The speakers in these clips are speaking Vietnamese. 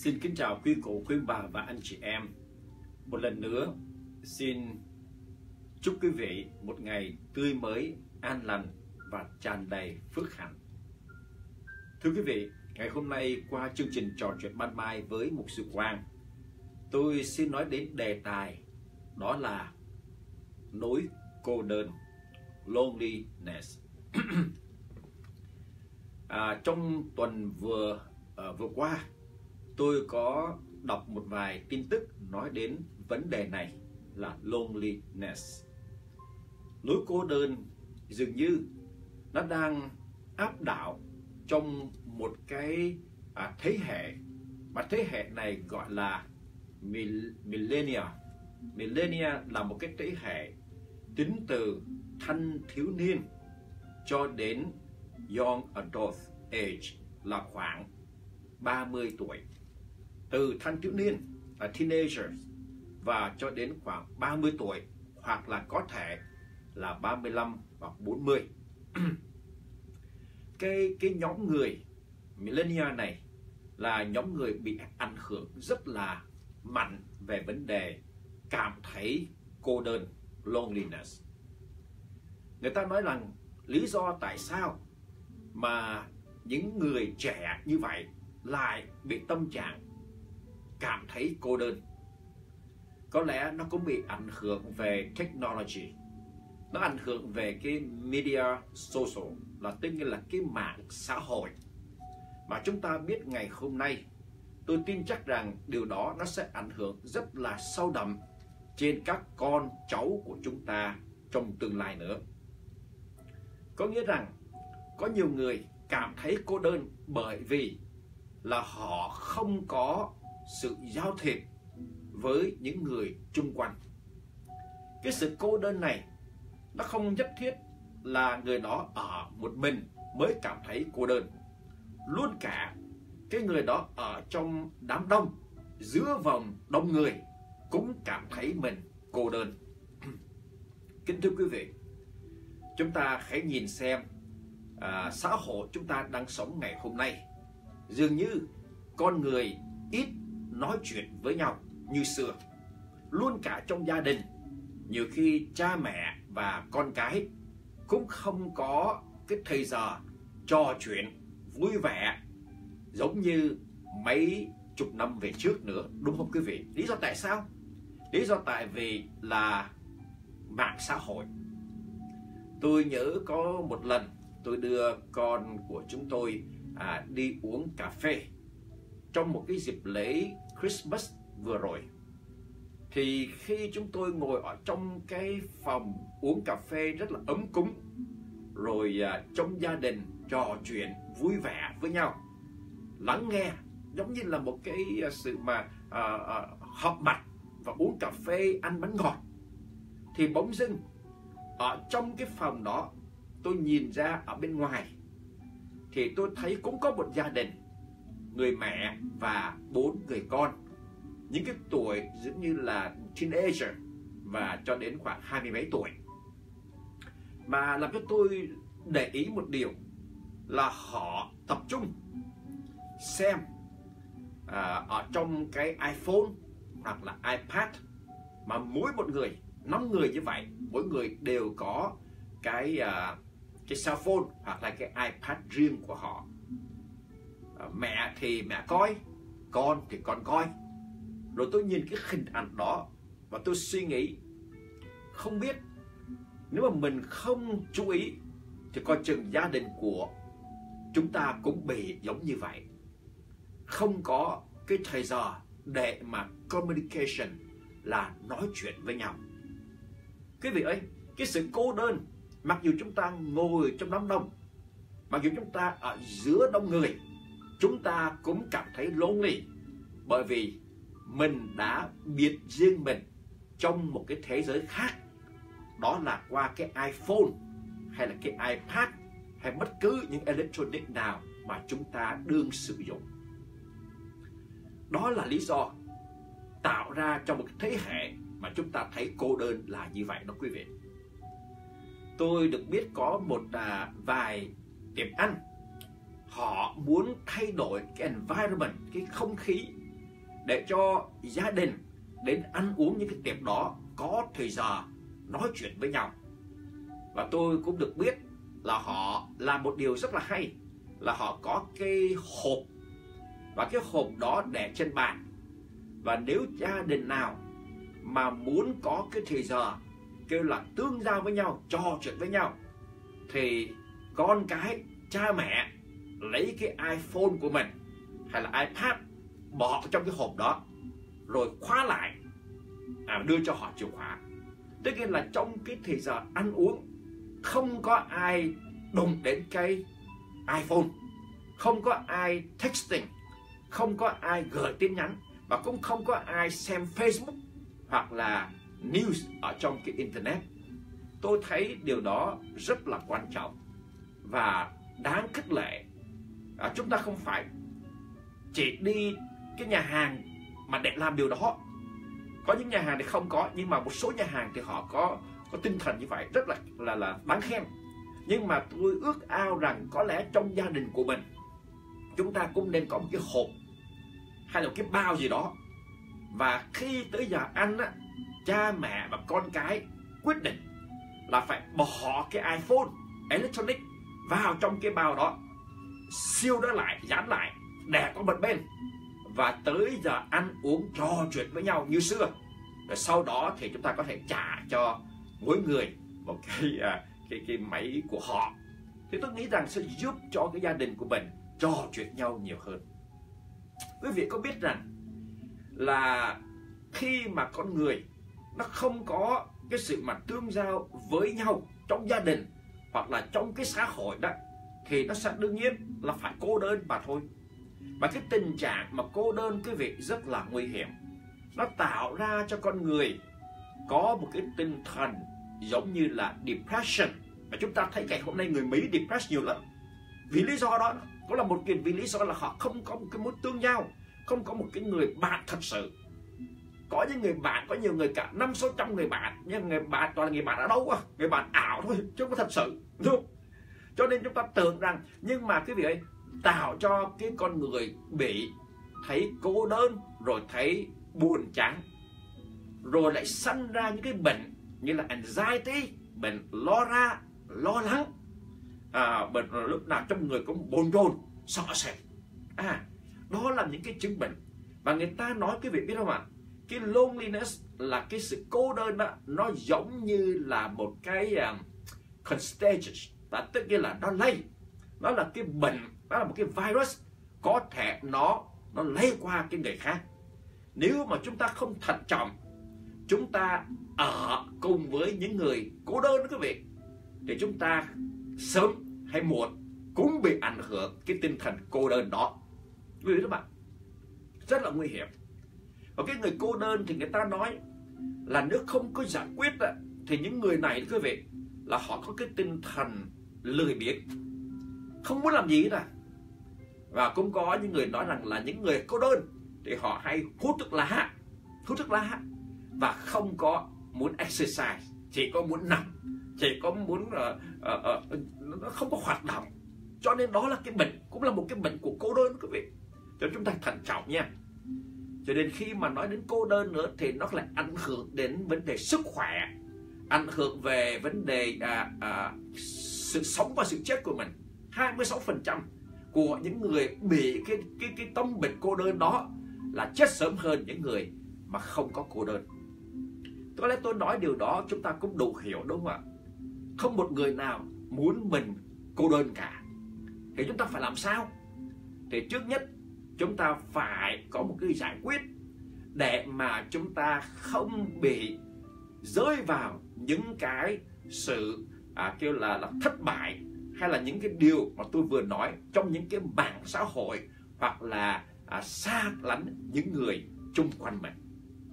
Xin kính chào quý cụ, quý bà và anh chị em. Một lần nữa, xin chúc quý vị một ngày tươi mới, an lành và tràn đầy phước hạnh. Thưa quý vị, ngày hôm nay qua chương trình trò chuyện ban mai với Mục sư Quang, tôi xin nói đến đề tài đó là nỗi cô đơn, loneliness. Trong tuần vừa qua, tôi có đọc một vài tin tức nói đến vấn đề này là loneliness. Nỗi cô đơn dường như nó đang áp đảo trong một cái thế hệ, mà thế hệ này gọi là millennial. Millennial là một cái thế hệ tính từ thanh thiếu niên cho đến young adult age, là khoảng 30 tuổi. Từ thanh thiếu niên là teenagers và cho đến khoảng 30 tuổi, hoặc là có thể là 35 hoặc 40. Cái nhóm người millennial này là nhóm người bị ảnh hưởng rất là mạnh về vấn đề cảm thấy cô đơn, loneliness. Người ta nói rằng lý do tại sao mà những người trẻ như vậy lại bị tâm trạng cảm thấy cô đơn. Có lẽ nó cũng bị ảnh hưởng về technology, nó ảnh hưởng về cái media social, là tức là cái mạng xã hội. Mà chúng ta biết ngày hôm nay, tôi tin chắc rằng điều đó nó sẽ ảnh hưởng rất là sâu đậm trên các con cháu của chúng ta trong tương lai nữa. Có nghĩa rằng có nhiều người cảm thấy cô đơn bởi vì là họ không có sự giao thiệp với những người chung quanh. Cái sự cô đơn này nó không nhất thiết là người đó ở một mình mới cảm thấy cô đơn. Luôn cả cái người đó ở trong đám đông, giữa vòng đông người cũng cảm thấy mình cô đơn. Kính thưa quý vị, chúng ta hãy nhìn xem xã hội chúng ta đang sống ngày hôm nay. Dường như con người ít nói chuyện với nhau như xưa. Luôn cả trong gia đình, nhiều khi cha mẹ và con cái cũng không có cái thời giờ trò chuyện vui vẻ giống như mấy chục năm về trước nữa, đúng không quý vị? Lý do tại sao? Lý do tại vì là mạng xã hội. Tôi nhớ có một lần tôi đưa con của chúng tôi đi uống cà phê trong một cái dịp lễ Christmas vừa rồi. Thì khi chúng tôi ngồi ở trong cái phòng uống cà phê rất là ấm cúng, rồi trong gia đình trò chuyện vui vẻ với nhau, lắng nghe, giống như là một cái sự mà họp mặt và uống cà phê, ăn bánh ngọt. Thì bỗng dưng ở trong cái phòng đó, tôi nhìn ra ở bên ngoài thì tôi thấy cũng có một gia đình, người mẹ và 4 người con, những cái tuổi giống như là teenager và cho đến khoảng 20 mấy tuổi. Mà làm cho tôi để ý một điều là họ tập trung xem ở trong cái iPhone hoặc là iPad, mà mỗi một người, 5 người như vậy, mỗi người đều có cái cell phone hoặc là cái iPad riêng của họ. Mẹ thì mẹ coi, con thì con coi. Rồi tôi nhìn cái hình ảnh đó và tôi suy nghĩ, không biết nếu mà mình không chú ý thì coi chừng gia đình của chúng ta cũng bị giống như vậy. Không có cái thời giờ để mà communication, là nói chuyện với nhau. Quý vị ơi, cái sự cô đơn, mặc dù chúng ta ngồi trong đám đông, mặc dù chúng ta ở giữa đông người, chúng ta cũng cảm thấy lonely, bởi vì mình đã biệt riêng mình trong một cái thế giới khác. Đó là qua cái iPhone hay là cái iPad hay bất cứ những electronic nào mà chúng ta đương sử dụng. Đó là lý do tạo ra trong một cái thế hệ mà chúng ta thấy cô đơn là như vậy đó quý vị. Tôi được biết có một vài tiệm ăn, họ muốn thay đổi cái environment, cái không khí để cho gia đình đến ăn uống những cái tiệc đó có thời giờ nói chuyện với nhau. Và tôi cũng được biết là họ làm một điều rất là hay, là họ có cái hộp, và cái hộp đó để trên bàn. Và nếu gia đình nào mà muốn có cái thời giờ kêu là tương giao với nhau, trò chuyện với nhau, thì con cái, cha mẹ lấy cái iPhone của mình hay là iPad bỏ trong cái hộp đó rồi khóa lại, đưa cho họ chìa khóa. Tức là trong cái thời giờ ăn uống không có ai đụng đến cái iPhone, không có ai texting, không có ai gửi tin nhắn, và cũng không có ai xem Facebook hoặc là news ở trong cái Internet. Tôi thấy điều đó rất là quan trọng và đáng khích lệ. Chúng ta không phải chỉ đi cái nhà hàng mà để làm điều đó. Có những nhà hàng thì không có, nhưng mà một số nhà hàng thì họ có tinh thần như vậy, rất là đáng khen. Nhưng mà tôi ước ao rằng có lẽ trong gia đình của mình chúng ta cũng nên có một cái hộp hay là một cái bao gì đó, và khi tới giờ ăn á, cha mẹ và con cái quyết định là phải bỏ cái iPhone electronic vào trong cái bao đó, siêu nó lại, dán lại, để có một bên, và tới giờ ăn uống trò chuyện với nhau như xưa. Rồi sau đó thì chúng ta có thể trả cho mỗi người một cái máy của họ. Thì tôi nghĩ rằng sẽ giúp cho cái gia đình của mình trò chuyện nhau nhiều hơn. Quý vị có biết rằng là khi mà con người nó không có cái sự mà tương giao với nhau trong gia đình hoặc là trong cái xã hội đó, thì nó sẽ đương nhiên là phải cô đơn mà thôi. Và cái tình trạng mà cô đơn, quý vị, rất là nguy hiểm. Nó tạo ra cho con người có một cái tinh thần giống như là depression. Và chúng ta thấy ngày hôm nay người Mỹ depressed nhiều lắm. Vì lý do đó, có là một vì lý do là họ không có một cái mối tương giao, không có một cái người bạn thật sự. Có những người bạn, có nhiều người cả 500-600 người bạn, nhưng người bạn toàn là người bạn ở đâu, người bạn ảo thôi, chứ không có thật sự, đúng không? Cho nên chúng ta tưởng rằng, nhưng mà cái việc ấy tạo cho cái con người bị thấy cô đơn, rồi thấy buồn chán, rồi lại sanh ra những cái bệnh như là anxiety, bệnh lo lắng, bệnh lúc nào trong người cũng bồn chồn, sợ sệt. Đó là những cái chứng bệnh. Và người ta nói, quý vị biết không ạ, cái loneliness là cái sự cô đơn đó, nó giống như là một cái contagious, tức là nó lây, nó là cái bệnh, nó là một cái virus, có thể nó lây qua cái người khác. Nếu mà chúng ta không thận trọng, chúng ta ở cùng với những người cô đơn đó, quý vị, thì chúng ta sớm hay muộn cũng bị ảnh hưởng cái tinh thần cô đơn đó. Quý vị các bạn, rất là nguy hiểm. Và cái người cô đơn thì người ta nói là nếu không có giải quyết thì những người này, quý vị, là họ có cái tinh thần lười biếng, không muốn làm gì cả. Và cũng có những người nói rằng là những người cô đơn thì họ hay hút thuốc lá và không có muốn exercise, chỉ có muốn nằm, chỉ có muốn nó không có hoạt động. Cho nên đó là cái bệnh, cũng là một cái bệnh của cô đơn, quý vị. Cho chúng ta thận trọng nha. Cho nên khi mà nói đến cô đơn nữa thì nó lại ảnh hưởng đến vấn đề sức khỏe, ảnh hưởng về vấn đề sự sống và sự chết của mình. 26% của những người bị cái tâm bệnh cô đơn đó là chết sớm hơn những người mà không có cô đơn. Có lẽ tôi nói điều đó chúng ta cũng đủ hiểu, đúng không ạ? Không một người nào muốn mình cô đơn cả. Thì chúng ta phải làm sao? Thì trước nhất chúng ta phải có một cái giải quyết để mà chúng ta không bị rơi vào những cái sự kêu là thất bại, hay là những cái điều mà tôi vừa nói trong những cái mạng xã hội, hoặc là xa lánh những người chung quanh mình.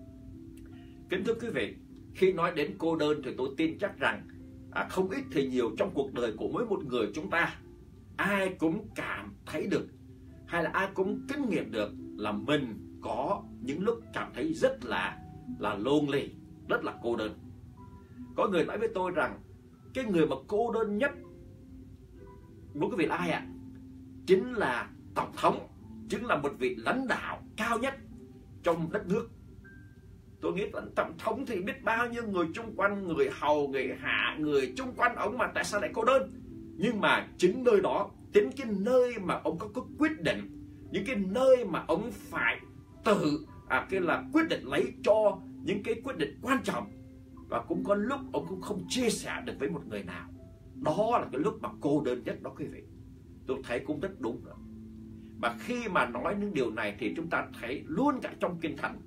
Kính thưa quý vị, khi nói đến cô đơn thì tôi tin chắc rằng không ít thì nhiều trong cuộc đời của mỗi một người chúng ta, ai cũng cảm thấy được, hay là ai cũng kinh nghiệm được là mình có những lúc cảm thấy rất là lonely, rất là cô đơn. Có người nói với tôi rằng cái người mà cô đơn nhất đối với quý vị là ai ạ? Chính là tổng thống, chính là một vị lãnh đạo cao nhất trong đất nước. Tôi nghĩ là tổng thống thì biết bao nhiêu người chung quanh, người hầu, người hạ, người chung quanh ông mà tại sao lại cô đơn. Nhưng mà chính nơi đó, chính cái nơi mà ông có quyết định, những cái nơi mà ông phải tự quyết định lấy cho những cái quyết định quan trọng, và cũng có lúc ông cũng không chia sẻ được với một người nào. Đó là cái lúc mà cô đơn nhất đó quý vị. Tôi thấy cũng rất đúng rồi. Và khi mà nói những điều này thì chúng ta thấy luôn cả trong Kinh Thánh,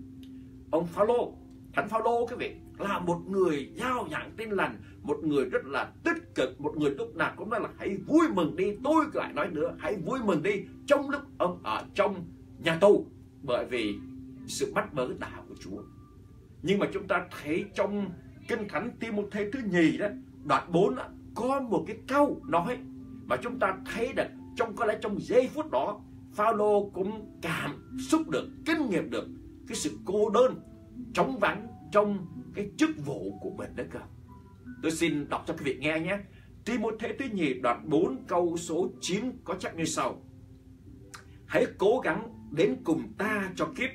ông Phaolô, Thánh Phaolô quý vị, là một người giao giảng tin lành, một người rất là tích cực, một người lúc nào cũng nói là hãy vui mừng đi. Tôi lại nói nữa, hãy vui mừng đi trong lúc ông ở trong nhà tù, bởi vì sự bắt bớ đạo của Chúa. Nhưng mà chúng ta thấy trong Kinh Thánh Ti-mô-thê thứ nhì đó, đoạn 4 đó, có một cái câu nói mà chúng ta thấy được có lẽ trong giây phút đó Phaolô cũng cảm xúc được, kinh nghiệm được cái sự cô đơn, trống vắng trong cái chức vụ của mình đó cơ. Tôi xin đọc cho quý vị nghe nhé. Ti-mô-thê thứ nhì đoạn 4 câu số 9 có chép như sau: hãy cố gắng đến cùng ta cho kịp,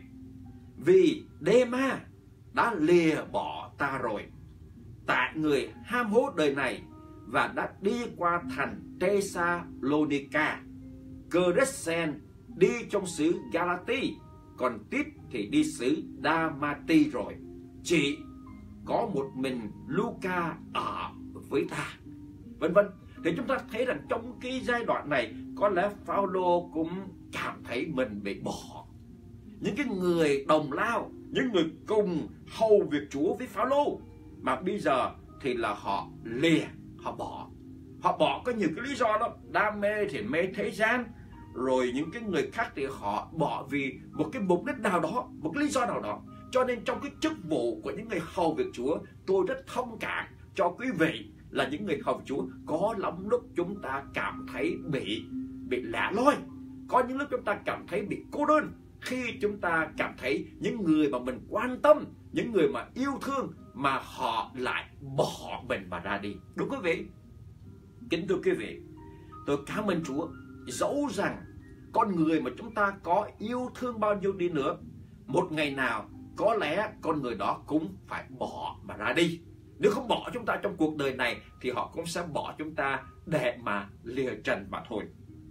vì Đê-ma đã lìa bỏ ta rồi, tại người ham hố đời này, và đã đi qua thành Tê-sa-lô-ni-ca. Cờ-rét-sen đi trong xứ Ga-la-ti, còn Tít thì đi xứ Đa-ma-ti rồi. Chỉ có một mình Luca ở với ta, vân vân. Thì chúng ta thấy rằng trong cái giai đoạn này có lẽ Phaolô cũng cảm thấy mình bị bỏ. Những cái người đồng lao, những người cùng hầu việc Chúa với Phaolô, mà bây giờ thì là họ lìa, họ bỏ. Họ bỏ có nhiều cái lý do đó. Đam mê thì mê thế gian, rồi những cái người khác thì họ bỏ vì một cái mục đích nào đó, một cái lý do nào đó. Cho nên trong cái chức vụ của những người hầu việc Chúa, tôi rất thông cảm cho quý vị là những người hầu việc Chúa. Có lắm lúc chúng ta cảm thấy bị lẻ loi, có những lúc chúng ta cảm thấy bị cô đơn, khi chúng ta cảm thấy những người mà mình quan tâm, những người mà yêu thương, mà họ lại bỏ mình mà ra đi. Đúng quý vị? Kính thưa quý vị, tôi cảm ơn Chúa. Dẫu rằng con người mà chúng ta có yêu thương bao nhiêu đi nữa, một ngày nào có lẽ con người đó cũng phải bỏ mà ra đi. Nếu không bỏ chúng ta trong cuộc đời này thì họ cũng sẽ bỏ chúng ta để mà lìa trần mà thôi.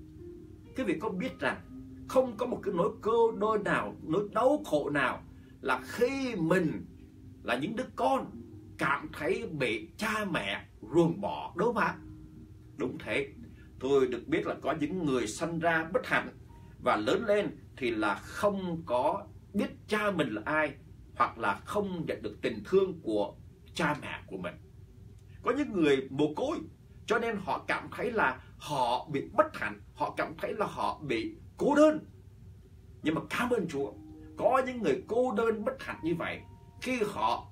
Quý vị có biết rằng không có một cái nỗi cô đơn nào, nỗi đau khổ nào là khi mình là những đứa con cảm thấy bị cha mẹ ruồng bỏ, đúng không ạ? Đúng thế. Tôi được biết là có những người sinh ra bất hạnh và lớn lên thì là không có biết cha mình là ai, hoặc là không nhận được tình thương của cha mẹ của mình. Có những người mồ côi, cho nên họ cảm thấy là họ bị bất hạnh, họ cảm thấy là họ bị cô đơn. Nhưng mà cảm ơn Chúa, có những người cô đơn bất hạnh như vậy, khi họ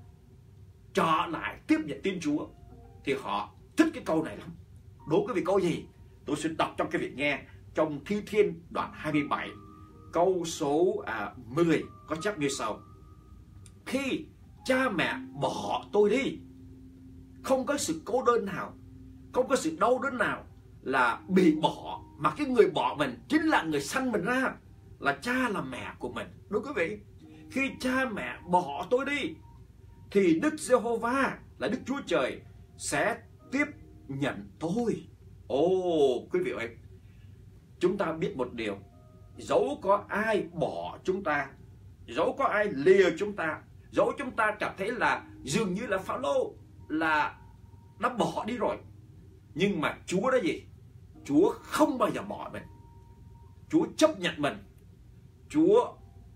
trở lại tiếp nhận tin Chúa thì họ thích cái câu này lắm. Đố quý vị câu gì? Tôi sẽ đọc cho quý vị nghe trong Thi Thiên đoạn 27 câu số 10 có chép như sau: khi cha mẹ bỏ tôi đi, không có sự cô đơn nào, không có sự đau đớn nào là bị bỏ, mà cái người bỏ mình chính là người sanh mình ra, là cha là mẹ của mình. Đúng quý vị? Khi cha mẹ bỏ tôi đi thì Đức Giê-hô-va là Đức Chúa Trời sẽ tiếp nhận tôi. Quý vị ơi, chúng ta biết một điều, dẫu có ai bỏ chúng ta, dẫu có ai lìa chúng ta, dẫu chúng ta cảm thấy là dường như là Phaolô là đã bỏ đi rồi, nhưng mà Chúa đó gì? Chúa không bao giờ bỏ mình. Chúa chấp nhận mình. Chúa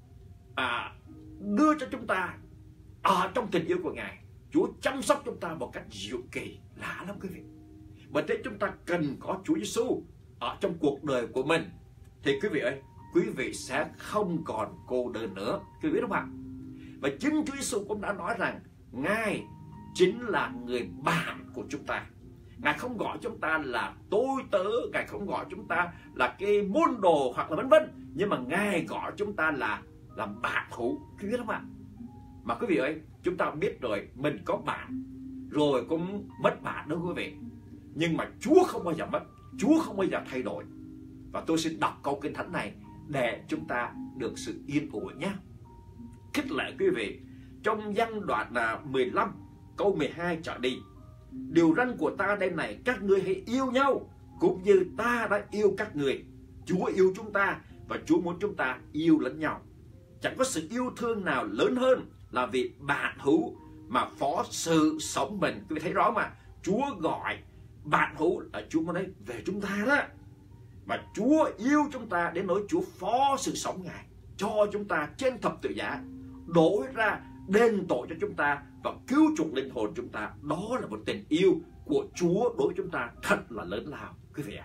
đưa cho chúng ta ở trong tình yêu của Ngài. Chúa chăm sóc chúng ta một cách diệu kỳ, lạ lắm quý vị. Bởi thế chúng ta cần có Chúa Giêsu ở trong cuộc đời của mình, thì quý vị ơi, quý vị sẽ không còn cô đơn nữa. Quý vị biết không ạ? Và chính Chúa Giêsu cũng đã nói rằng Ngài chính là người bạn của chúng ta. Ngài không gọi chúng ta là tôi tớ, Ngài không gọi chúng ta là cái môn đồ hoặc là vân vân, nhưng mà Ngài gọi chúng ta là bạn hữu. Quý vị biết không ạ? Mà quý vị ơi, chúng ta biết rồi, mình có bạn rồi cũng mất bạn đó quý vị. Nhưng mà Chúa không bao giờ mất, Chúa không bao giờ thay đổi. Và tôi xin đọc câu Kinh Thánh này để chúng ta được sự yên ủi nhé. khích lệ quý vị trong văn đoạn 15 câu 12 trở đi. Điều răn của ta đây này, các ngươi hãy yêu nhau cũng như ta đã yêu các ngươi. Chúa yêu chúng ta và Chúa muốn chúng ta yêu lẫn nhau. Chẳng có sự yêu thương nào lớn hơn là vì bạn hữu mà phó sự sống mình. Quý vị thấy rõ mà, Chúa gọi bạn hữu là Chúa muốn nói về chúng ta đó. Và Chúa yêu chúng ta đến nỗi Chúa phó sự sống Ngài cho chúng ta trên thập tự giá, đổ ra đền tội cho chúng ta và cứu chuộc linh hồn chúng ta. Đó là một tình yêu của Chúa đối với chúng ta thật là lớn lao, quý vị ạ.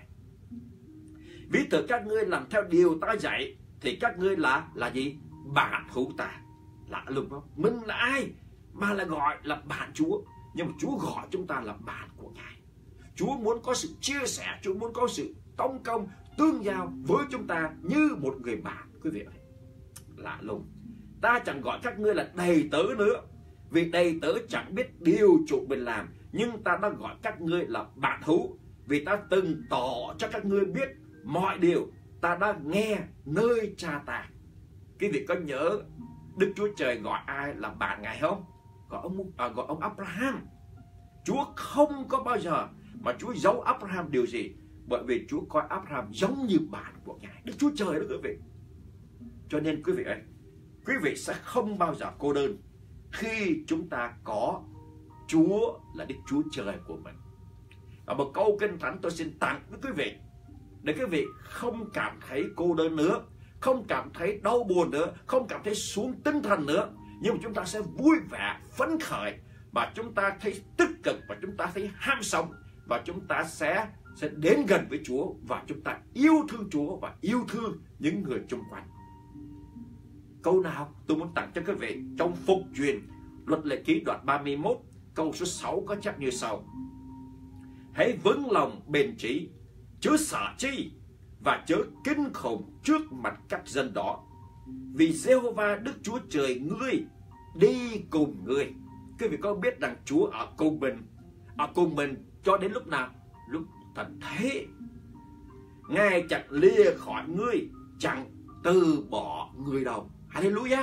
Ví thử các ngươi làm theo điều ta dạy thì các ngươi là gì? Bạn hữu ta. Lạ lùng không? Mình là ai mà là gọi là bạn Chúa? Nhưng mà Chúa gọi chúng ta là bạn của Ngài. Chúa muốn có sự chia sẻ, Chúa muốn có sự tông công, tương giao với chúng ta như một người bạn, quý vị ạ. Lạ lùng. Ta chẳng gọi các ngươi là đầy tớ nữa, vì đầy tớ chẳng biết điều chủ mình làm, nhưng ta đã gọi các ngươi là bạn hữu, vì ta từng tỏ cho các ngươi biết mọi điều ta đã nghe nơi cha ta. Quý vị có nhớ Đức Chúa Trời gọi ai là bạn Ngài không? Gọi ông Abraham. Chúa không có bao giờ mà Chúa giấu Abraham điều gì, bởi vì Chúa coi Abraham giống như bạn của Ngài, Đức Chúa Trời đó quý vị. Cho nên quý vị ơi, quý vị sẽ không bao giờ cô đơn khi chúng ta có Chúa là Đức Chúa Trời của mình. Và một câu Kinh Thánh tôi xin tặng với quý vị để quý vị không cảm thấy cô đơn nữa, không cảm thấy đau buồn nữa, không cảm thấy xuống tinh thần nữa, nhưng mà chúng ta sẽ vui vẻ, phấn khởi, và chúng ta thấy tích cực, và chúng ta thấy ham sống, và chúng ta sẽ đến gần với Chúa, và chúng ta yêu thương Chúa và yêu thương những người xung quanh. Câu nào tôi muốn tặng cho quý vị trong Phục Truyền Luật Lệ Ký đoạn 31 câu số 6 có chép như sau: hãy vững lòng bền chí, chớ sợ chi và chớ kinh khủng trước mặt các dân đó, vì Giê-hô-va Đức Chúa Trời ngươi đi cùng ngươi. Quý vị có biết rằng Chúa ở cùng mình cho đến lúc nào? Lúc tận thế. Ngài chẳng lìa khỏi ngươi, chẳng từ bỏ người đâu. Hallelujah.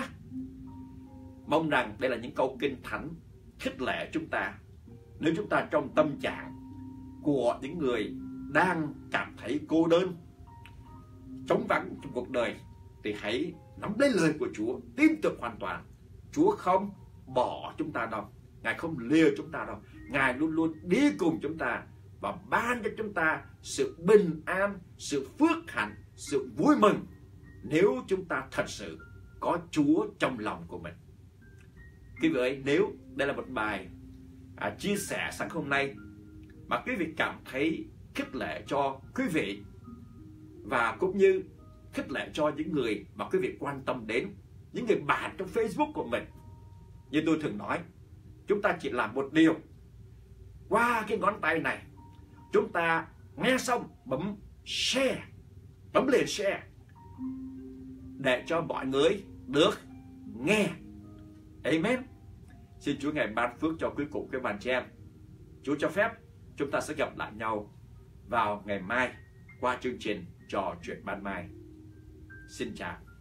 Mong rằng đây là những câu Kinh Thánh khích lệ chúng ta. Nếu chúng ta trong tâm trạng của những người đang cảm thấy cô đơn, trống vắng trong cuộc đời, thì hãy nắm lấy lời của Chúa, tin tưởng hoàn toàn. Chúa không bỏ chúng ta đâu, Ngài không lìa chúng ta đâu. Ngài luôn luôn đi cùng chúng ta và ban cho chúng ta sự bình an, sự phước hạnh, sự vui mừng nếu chúng ta thật sự có Chúa trong lòng của mình. Quý vị ơi, nếu đây là một bài chia sẻ sáng hôm nay mà quý vị cảm thấy khích lệ cho quý vị, và cũng như khích lệ cho những người mà quý vị quan tâm đến, những người bạn trong Facebook của mình, như tôi thường nói, chúng ta chỉ làm một điều. Qua cái ngón tay này, chúng ta nghe xong bấm share, bấm liền share để cho mọi người được nghe. Amen. Xin Chúa Ngài ban phước cho quý cụ, quý bạn chị em. Chúa cho phép chúng ta sẽ gặp lại nhau vào ngày mai qua chương trình Trò Chuyện Ban Mai. Xin chào.